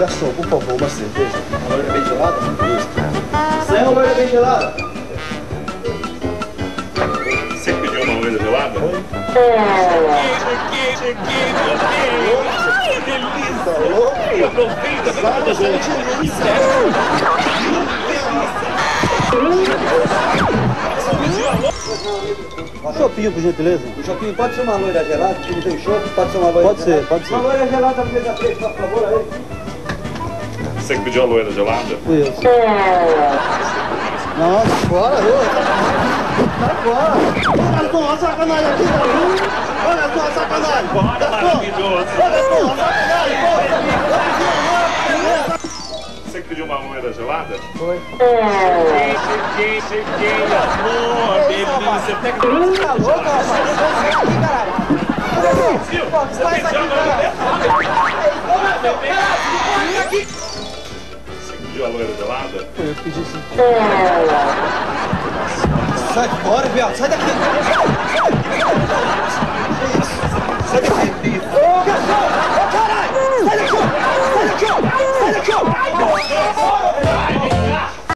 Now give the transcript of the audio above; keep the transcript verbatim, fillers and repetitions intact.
Garçom, por favor, uma cerveja. Uma loira bem gelada? Isso. Sem uma loira bem gelada? Você pediu uma loira gelada? Oi? Cheguei, cheguei, cheguei, ai, que delícia! Tá louco? Eu provei, tá vendo quanta delícia? Chopinho, por gentileza. O chopinho pode ser uma loira gelada, porque ele tem chopp, pode ser uma loira Pode gelada. ser, pode ser. Uma loira gelada, mesa três, por favor, aí. Você que pediu a loira gelada? Fui eu. Nossa, fora, eu. Tá fora. Olha só a sacanagem aqui, garoto. Olha só a sacanagem. Bora, maravilhoso! Olha só a sacanagem, pô. Você que pediu uma loira gelada? Foi. Cheguei, cheguei, cheguei, amor, delícia! Pega o Tá louco, rapaz? Viu? Pô, Você sai tem daqui, aqui. Você que pediu a loira gelada? Foi eu que pedi sim. Sai fora, viado, sai daqui.